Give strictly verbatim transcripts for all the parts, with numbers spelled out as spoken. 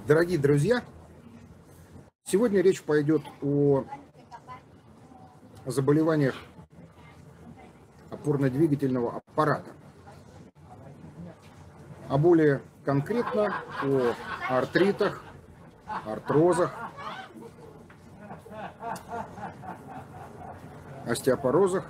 Дорогие друзья, сегодня речь пойдет о заболеваниях опорно-двигательного аппарата, а более конкретно о артритах, артрозах, остеопорозах.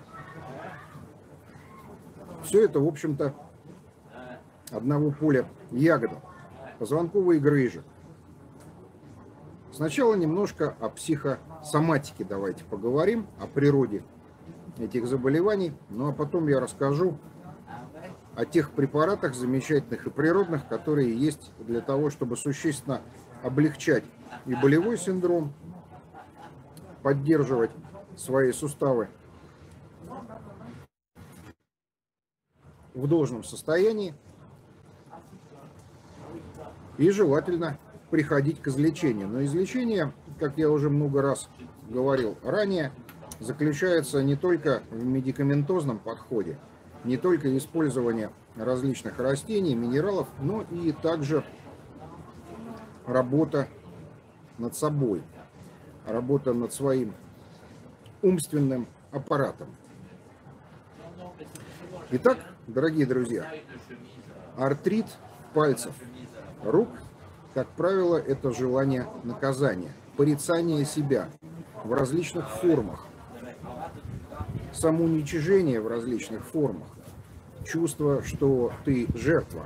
Все это, в общем-то, одного поля ягода, позвонковые грыжи. Сначала немножко о психосоматике давайте поговорим, о природе этих заболеваний, ну а потом я расскажу о тех препаратах замечательных и природных, которые есть для того, чтобы существенно облегчать и болевой синдром, поддерживать свои суставы в должном состоянии и желательно приходить к излечению. Но излечение, как я уже много раз говорил ранее, заключается не только в медикаментозном подходе, не только использование различных растений, минералов, но и также работа над собой, работа над своим умственным аппаратом. Итак, дорогие друзья, артрит пальцев рук, как правило, это желание наказания, порицание себя в различных формах, самоуничижение в различных формах, чувство, что ты жертва.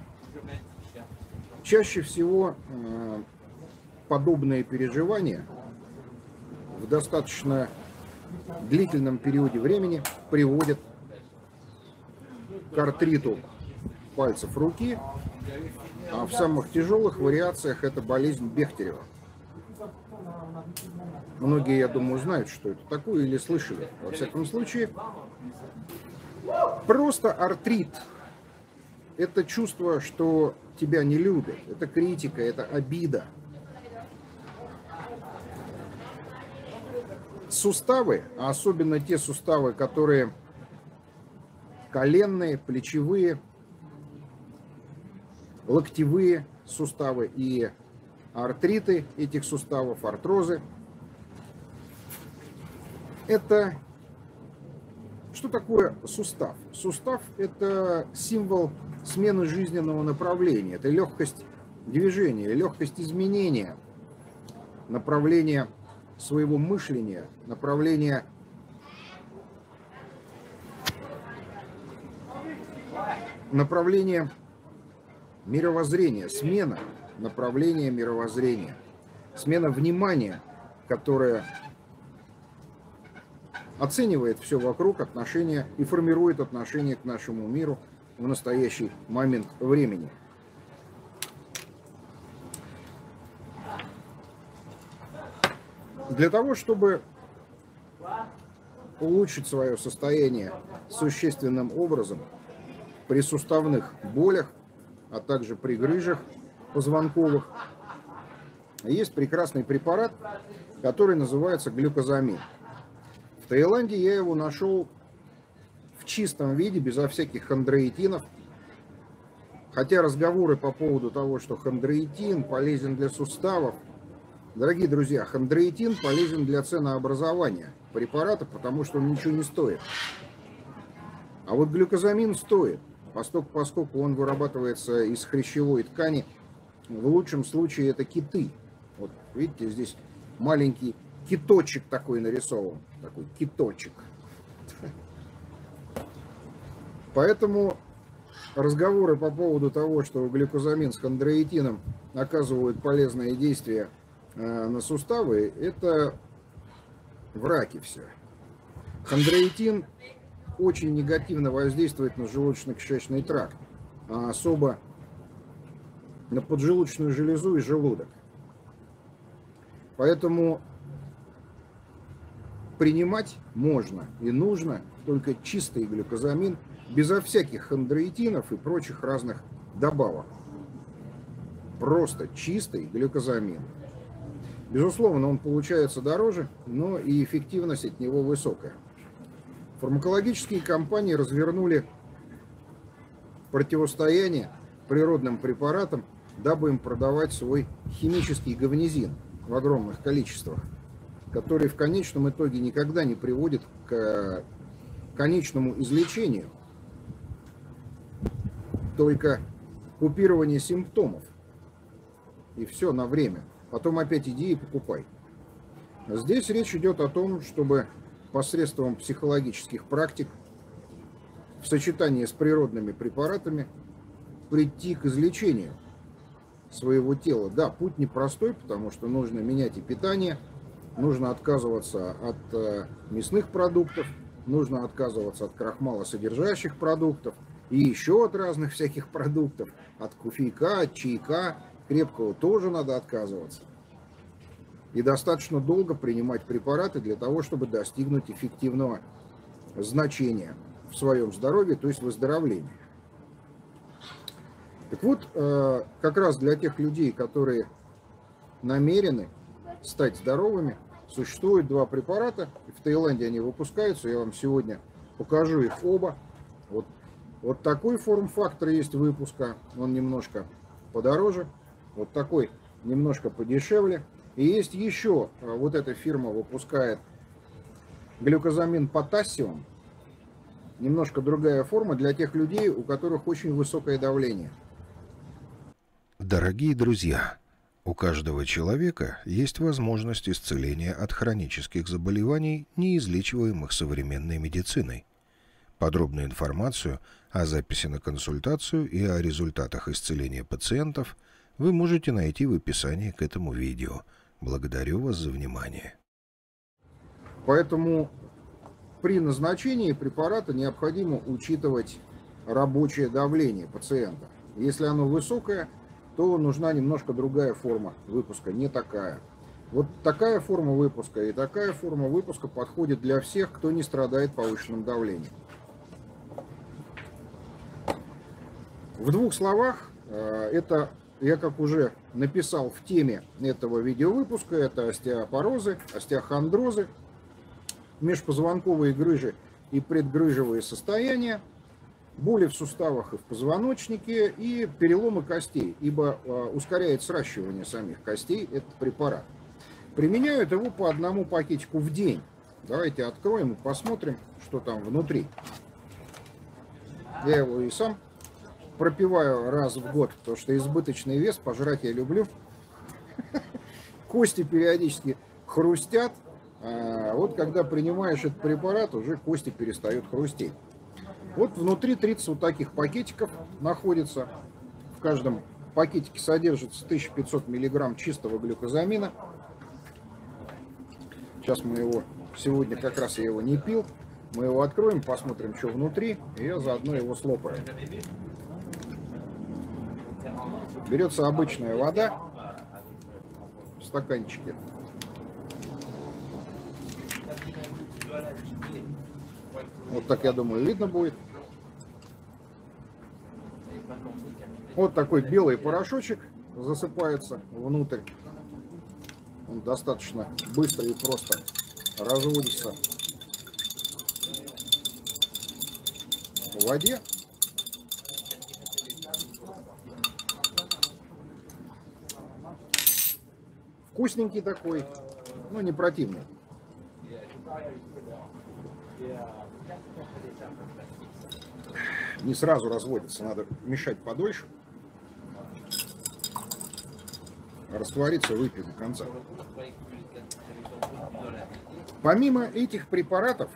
Чаще всего э, подобные переживания в достаточно длительном периоде времени приводят к артриту пальцев руки, а в самых тяжелых вариациях это болезнь Бехтерева. Многие, я думаю, знают, что это такое или слышали. Во всяком случае, просто артрит – это чувство, что тебя не любят, это критика, это обида. Суставы, а особенно те суставы, которые коленные, плечевые, локтевые суставы и артриты этих суставов, артрозы. Это что такое сустав? Сустав – это символ смены жизненного направления, это легкость движения, легкость изменения направления своего мышления, направления направления мировоззрения, смена направления мировоззрения, смена внимания, которая оценивает все вокруг, отношения и формирует отношение к нашему миру в настоящий момент времени. Для того, чтобы улучшить свое состояние существенным образом при суставных болях, а также при грыжах позвонковых, есть прекрасный препарат, который называется глюкозамин. В Таиланде я его нашел в чистом виде, безо всяких хондроитинов. Хотя разговоры по поводу того, что хондроитин полезен для суставов, дорогие друзья, хондроитин полезен для ценообразования препарата, потому что он ничего не стоит. А вот глюкозамин стоит, поскольку, поскольку он вырабатывается из хрящевой ткани. В лучшем случае это киты. Вот видите, здесь маленький киточек такой нарисован. Такой киточек. Поэтому разговоры по поводу того, что глюкозамин с хондроитином оказывают полезное действие на суставы, это враки все. Хондроитин очень негативно воздействует на желудочно-кишечный тракт, а особо на поджелудочную железу и желудок. Поэтому принимать можно и нужно только чистый глюкозамин, безо всяких хондроитинов и прочих разных добавок. Просто чистый глюкозамин. Безусловно, он получается дороже, но и эффективность от него высокая. Фармакологические компании развернули противостояние природным препаратам дабы им продавать свой химический говнезин в огромных количествах, который в конечном итоге никогда не приводит к конечному излечению, только купирование симптомов. И все на время. Потом опять иди и покупай. Здесь речь идет о том, чтобы посредством психологических практик в сочетании с природными препаратами прийти к излечению своего тела. Да, путь непростой, потому что нужно менять и питание, нужно отказываться от мясных продуктов, нужно отказываться от крахмалосодержащих продуктов и еще от разных всяких продуктов, от кофейка, от чайка, крепкого тоже надо отказываться. И достаточно долго принимать препараты для того, чтобы достигнуть эффективного значения в своем здоровье, то есть выздоровления. Так вот, как раз для тех людей, которые намерены стать здоровыми, существует два препарата. В Таиланде они выпускаются. Я вам сегодня покажу их оба. Вот, вот такой форм-фактор есть выпуска. Он немножко подороже. Вот такой немножко подешевле. И есть еще, вот эта фирма выпускает глюкозамин потассиум. Немножко другая форма для тех людей, у которых очень высокое давление. Дорогие друзья, у каждого человека есть возможность исцеления от хронических заболеваний, неизлечиваемых современной медициной. Подробную информацию о записи на консультацию и о результатах исцеления пациентов вы можете найти в описании к этому видео. Благодарю вас за внимание. Поэтому при назначении препарата необходимо учитывать рабочее давление пациента. Если оно высокое, то нужна немножко другая форма выпуска, не такая. Вот такая форма выпуска и такая форма выпуска подходит для всех, кто не страдает повышенным давлением. В двух словах, это, я как уже написал в теме этого видеовыпуска, это остеопорозы, остеохондрозы, межпозвонковые грыжи и предгрыжевые состояния, боли в суставах и в позвоночнике и переломы костей, ибо ускоряет сращивание самих костей этот препарат. Применяют его по одному пакетику в день. Давайте откроем и посмотрим, что там внутри. Я его и сам пропиваю раз в год, потому что избыточный вес, пожрать я люблю. Кости периодически хрустят. А вот когда принимаешь этот препарат, уже кости перестают хрустеть. Вот внутри тридцать вот таких пакетиков находится. В каждом пакетике содержится тысяча пятьсот миллиграмм чистого глюкозамина. Сейчас мы его, сегодня как раз я его не пил. Мы его откроем, посмотрим, что внутри, и я заодно его слопаю. Берется обычная вода в стаканчике. Вот так, я думаю, видно будет. Вот такой белый порошочек засыпается внутрь. Он достаточно быстро и просто разводится в воде. Вкусненький такой, но не противный. Не сразу разводится, надо мешать подольше. Раствориться, выпить до конца. Помимо этих препаратов,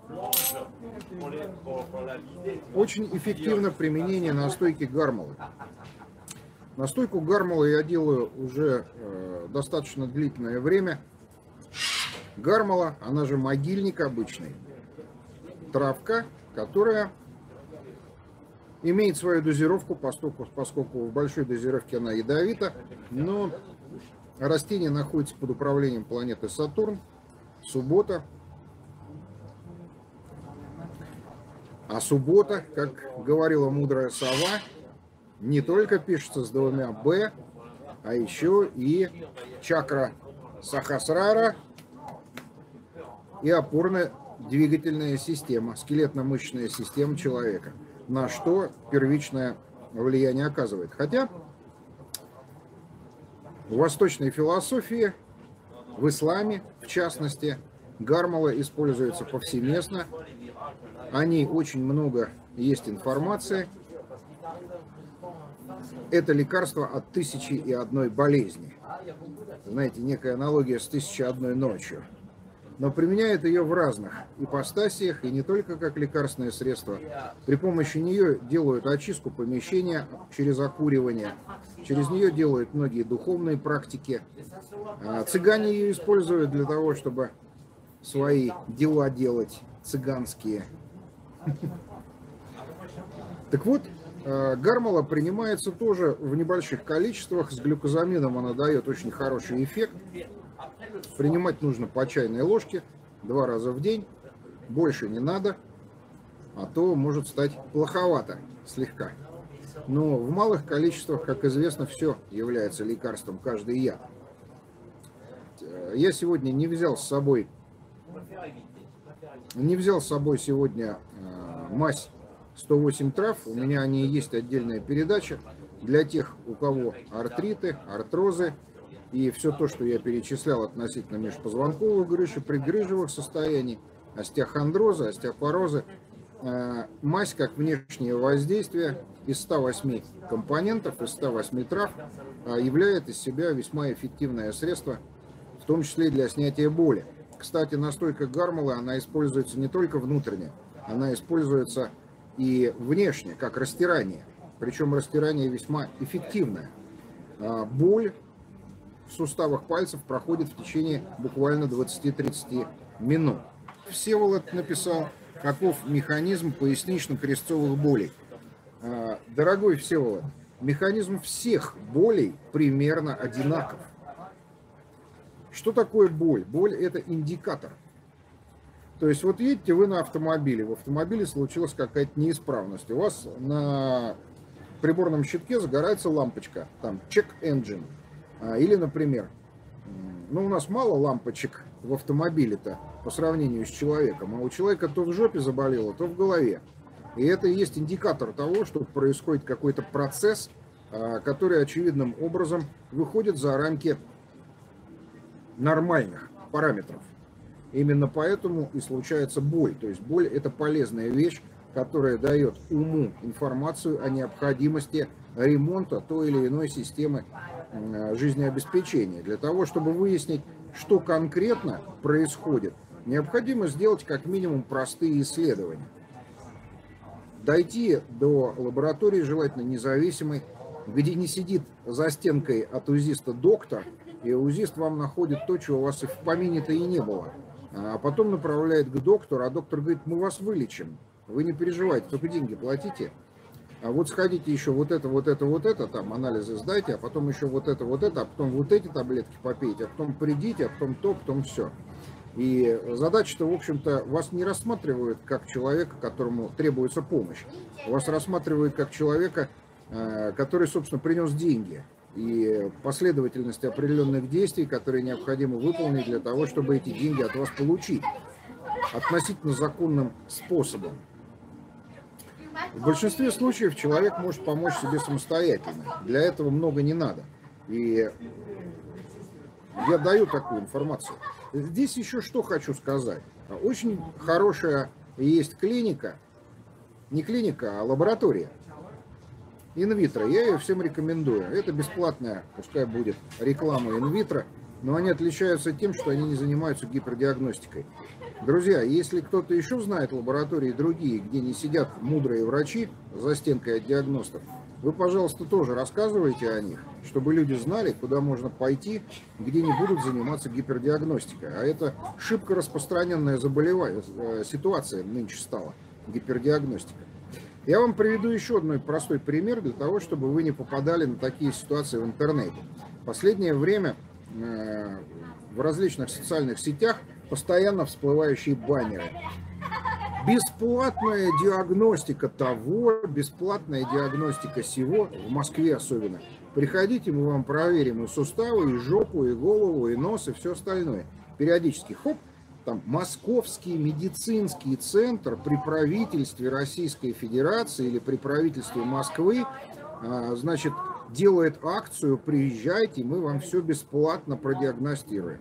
очень эффективно применение настойки гармолы. Настойку гармолы я делаю уже э, достаточно длительное время. Гармола, она же могильник обычный. Травка, которая имеет свою дозировку, поскольку, поскольку в большой дозировке она ядовита, но растение находится под управлением планеты Сатурн, суббота. А суббота, как говорила мудрая сова, не только пишется с двумя «б», а еще и чакра Сахасрара и опорно-двигательная система, скелетно-мышечная система человека, на что первичное влияние оказывает. Хотя В восточной философии, в исламе, в частности, гармала используется повсеместно. О ней очень много есть информации. Это лекарство от тысячи и одной болезни. Знаете, некая аналогия с тысячей и одной ночью. Но применяют ее в разных ипостасиях, и не только как лекарственное средство. При помощи нее делают очистку помещения через окуривание. Через нее делают многие духовные практики. Цыгане ее используют для того, чтобы свои дела делать цыганские. Так вот, гармала принимается тоже в небольших количествах. С глюкозамином она дает очень хороший эффект. Принимать нужно по чайной ложке два раза в день. Больше не надо, а то может стать плоховато слегка. Но в малых количествах, как известно, все является лекарством, каждый яд. Я сегодня не взял с собой, не взял с собой сегодня мазь сто восемь трав. У меня о ней есть отдельная передача для тех, у кого артриты, артрозы и все то, что я перечислял относительно межпозвонковых грыж и предгрыжевых состояний, остеохондроза, остеопороза. Мазь как внешнее воздействие из ста восьми компонентов, из ста восьми трав являет из себя весьма эффективное средство, в том числе и для снятия боли. Кстати, настойка гармалы, она используется не только внутренне, она используется и внешне, как растирание. Причем растирание весьма эффективное. Боль в суставах пальцев проходит в течение буквально двадцати-тридцати минут. Всеволод написал, каков механизм пояснично-крестцовых болей. Дорогой Всеволод, механизм всех болей примерно одинаков. Что такое боль? Боль – это индикатор. То есть вот едете вы на автомобиле, в автомобиле случилась какая-то неисправность, у вас на приборном щитке загорается лампочка, там check engine. Или, например, ну у нас мало лампочек в автомобиле-то по сравнению с человеком, а у человека то в жопе заболело, то в голове. И это и есть индикатор того, что происходит какой-то процесс, который очевидным образом выходит за рамки нормальных параметров. Именно поэтому и случается боль. То есть боль – это полезная вещь, которая дает уму информацию о необходимости ремонта той или иной системы жизнеобеспечения. Для того, чтобы выяснить, что конкретно происходит, необходимо сделать как минимум простые исследования. Дойти до лаборатории, желательно независимой, где не сидит за стенкой от узиста доктор, и узист вам находит то, чего у вас и в помине-то и не было. А потом направляет к доктору, а доктор говорит, мы вас вылечим, вы не переживайте, только деньги платите. А вот сходите еще вот это, вот это, вот это, там анализы сдайте, а потом еще вот это, вот это, а потом вот эти таблетки попейте, а потом придите, а потом то, потом все. И задача-то, в общем-то, вас не рассматривают как человека, которому требуется помощь. Вас рассматривают как человека, который, собственно, принес деньги. И последовательность определенных действий, которые необходимо выполнить для того, чтобы эти деньги от вас получить относительно законным способом. В большинстве случаев человек может помочь себе самостоятельно. Для этого много не надо. И я даю такую информацию. Здесь еще что хочу сказать. Очень хорошая есть клиника, не клиника, а лаборатория. Инвитро, я ее всем рекомендую. Это бесплатная, пускай будет реклама инвитро, но они отличаются тем, что они не занимаются гипердиагностикой. Друзья, если кто-то еще знает лаборатории другие, где не сидят мудрые врачи за стенкой от диагностов, вы, пожалуйста, тоже рассказывайте о них, чтобы люди знали, куда можно пойти, где не будут заниматься гипердиагностикой. А это шибко распространенная заболевание, ситуация нынче стала, гипердиагностика. Я вам приведу еще один простой пример для того, чтобы вы не попадали на такие ситуации в интернете. В последнее время э, в различных социальных сетях постоянно всплывающие баннеры. Бесплатная диагностика того, бесплатная диагностика сего, в Москве особенно. Приходите, мы вам проверим и суставы, и жопу, и голову, и нос, и все остальное. Периодически, хоп, там Московский медицинский центр при правительстве Российской Федерации или при правительстве Москвы, значит, делает акцию: приезжайте, мы вам все бесплатно продиагностируем.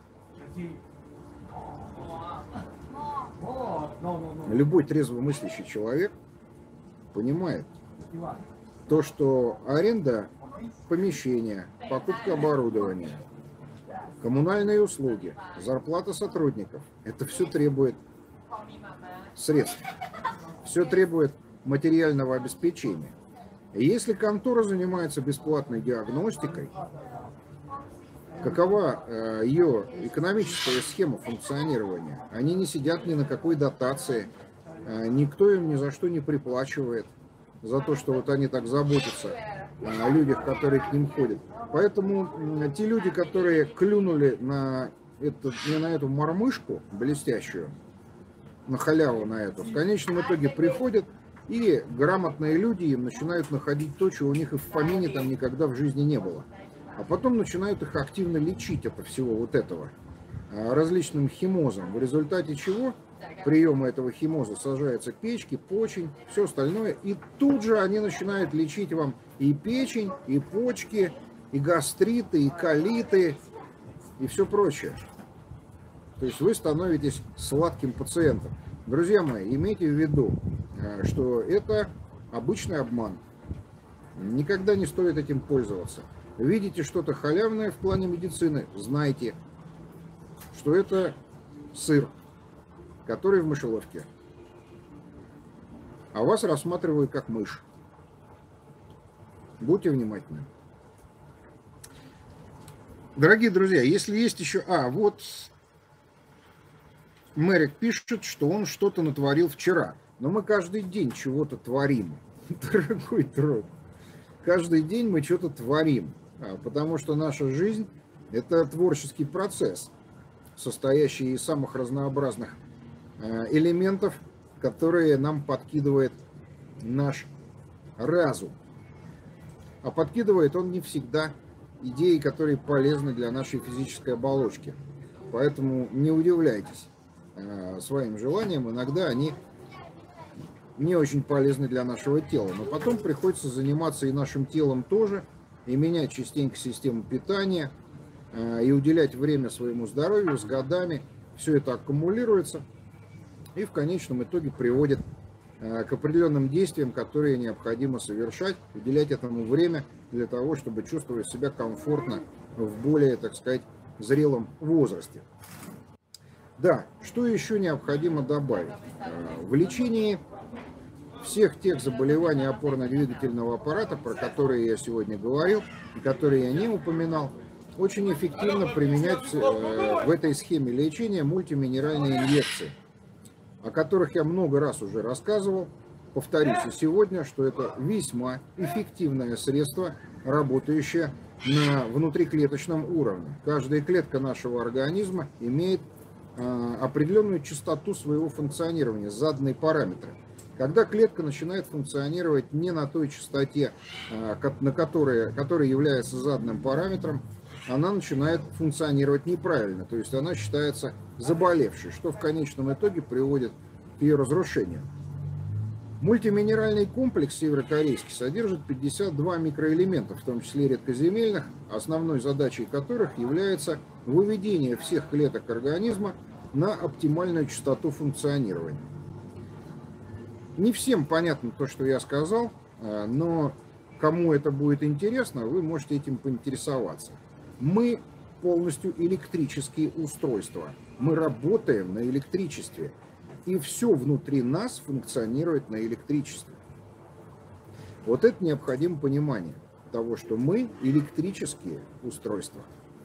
Любой трезвомыслящий человек понимает то, что аренда помещения, покупка оборудования, коммунальные услуги, зарплата сотрудников, это все требует средств, все требует материального обеспечения. И если контора занимается бесплатной диагностикой, какова э, ее экономическая схема функционирования? Они не сидят ни на какой дотации, э, никто им ни за что не приплачивает за то, что вот они так заботятся о людях, которые к ним ходят. Поэтому э, те люди, которые клюнули на, это, не на эту мормышку блестящую, на халяву на эту, в конечном итоге приходят, и грамотные люди им начинают находить то, чего у них и в помине там никогда в жизни не было. А потом начинают их активно лечить от всего вот этого различным химозом, в результате чего приема этого химоза сажается печки, почень, все остальное, и тут же они начинают лечить вам и печень, и почки, и гастриты, и колиты, и все прочее. То есть вы становитесь сладким пациентом. Друзья мои, имейте в виду, что это обычный обман. Никогда не стоит этим пользоваться. Видите что-то халявное в плане медицины, знайте, что это сыр, который в мышеловке. А вас рассматривают как мышь. Будьте внимательны. Дорогие друзья, если есть еще... А, вот Мэрик пишет, что он что-то натворил вчера. Но мы каждый день чего-то творим. Дорогой друг. Каждый день мы что-то творим. Потому что наша жизнь – это творческий процесс, состоящий из самых разнообразных элементов, которые нам подкидывает наш разум. А подкидывает он не всегда идеи, которые полезны для нашей физической оболочки. Поэтому не удивляйтесь своим желаниям, иногда они не очень полезны для нашего тела. Но потом приходится заниматься и нашим телом тоже, и менять частенько систему питания, и уделять время своему здоровью с годами. Все это аккумулируется и в конечном итоге приводит к определенным действиям, которые необходимо совершать, уделять этому время для того, чтобы чувствовать себя комфортно в более, так сказать, зрелом возрасте. Да, что еще необходимо добавить? В лечении всех тех заболеваний опорно-двигательного аппарата, про которые я сегодня говорил, и которые я не упоминал, очень эффективно применять в этой схеме лечения мультиминеральные инъекции, о которых я много раз уже рассказывал. Повторюсь и сегодня, что это весьма эффективное средство, работающее на внутриклеточном уровне. Каждая клетка нашего организма имеет определенную частоту своего функционирования, заданные параметры. Когда клетка начинает функционировать не на той частоте, на которой, которая является заданным параметром, она начинает функционировать неправильно, то есть она считается заболевшей, что в конечном итоге приводит к ее разрушению. Мультиминеральный комплекс северокорейский содержит пятьдесят два микроэлемента, в том числе редкоземельных, основной задачей которых является выведение всех клеток организма на оптимальную частоту функционирования. Не всем понятно то, что я сказал, но кому это будет интересно, вы можете этим поинтересоваться. Мы полностью электрические устройства. Мы работаем на электричестве. И все внутри нас функционирует на электричестве. Вот это необходимо понимание того, что мы электрические устройства.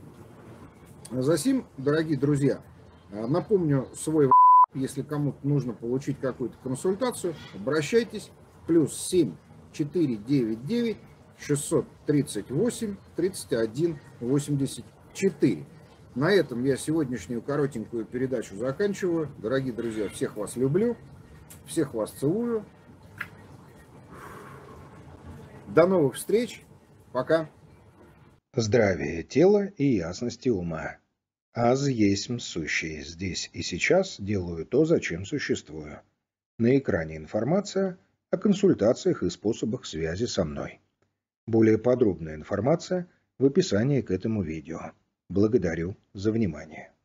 Засим, дорогие друзья, напомню свой, если кому-то нужно получить какую-то консультацию, обращайтесь. Плюс семь четыре девять девять шестьсот тридцать восемь тридцать один восемьдесят четыре. На этом я сегодняшнюю коротенькую передачу заканчиваю. Дорогие друзья, всех вас люблю, всех вас целую. До новых встреч. Пока. Здравие тела и ясности ума. Аз есмь сущий. Здесь и сейчас делаю то, зачем существую. На экране информация о консультациях и способах связи со мной. Более подробная информация в описании к этому видео. Благодарю за внимание.